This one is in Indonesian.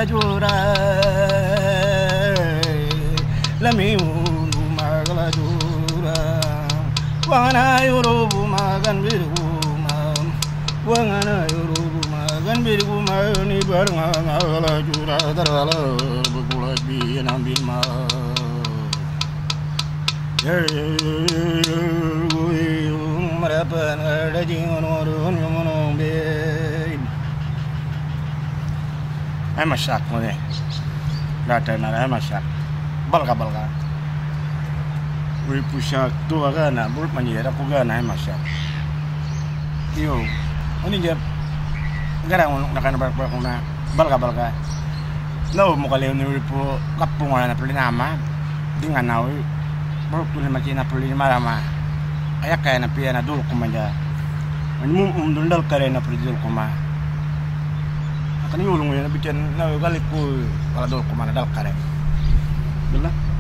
jura lami magala jura wana yuru magan biruma wana yuru magan biruma ni baranga magala jura darala bukula bi nambil ma marapan ada jingon warun yomono be ai masak mo ne data na ai masak balga wi pusak tu aga na bul manjera ko ga na ai masak yo oni je garang nakan barba ko na balga no mo kale ni po kapung na puli nama dengan nawi baru tuh macam na puli marama ayak kaya na piya na dul kumanja mu dundal kare na puli dul kuma akan yulung ya bikin na galit ko kala dul kuma na dal kare dul